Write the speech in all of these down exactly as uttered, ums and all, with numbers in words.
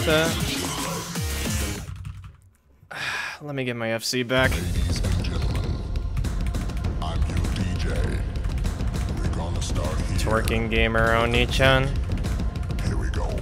set. Let me get my F C back. Ladies and gentlemen, I'm your D J. We're gonna start here. Twerking gamer Oni-chan. Here we go.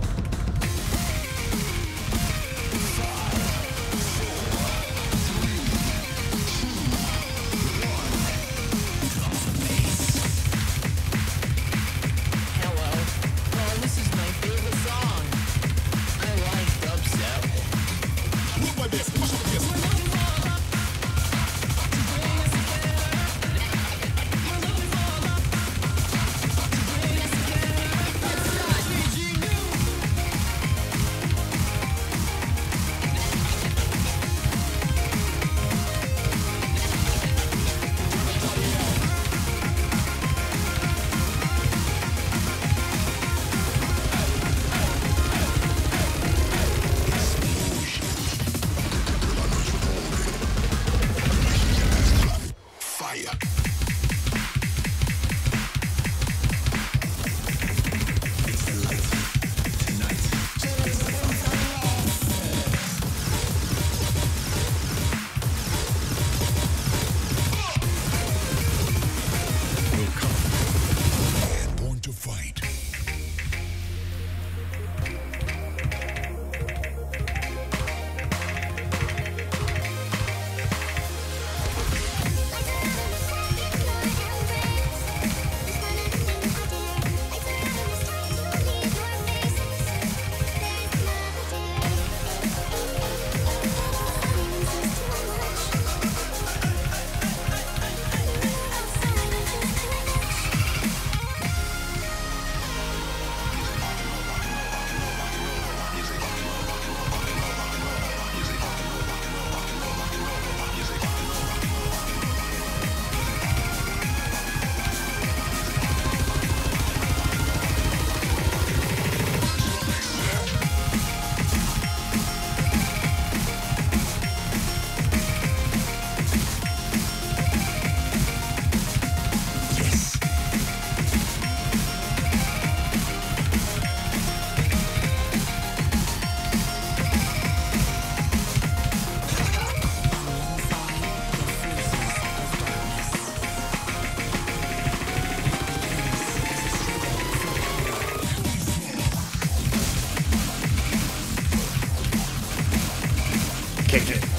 Kicked it.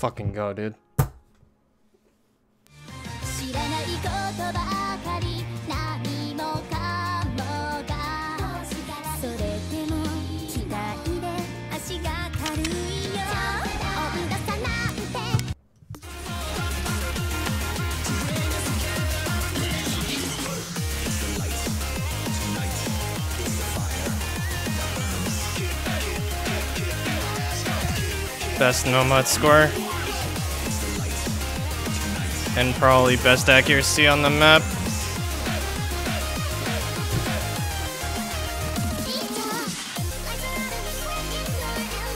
fucking go, dude. 知らないことばかり何もかもがそれでも期待で足が軽いよ追い出さないで Best Nomad score. And probably best accuracy on the map.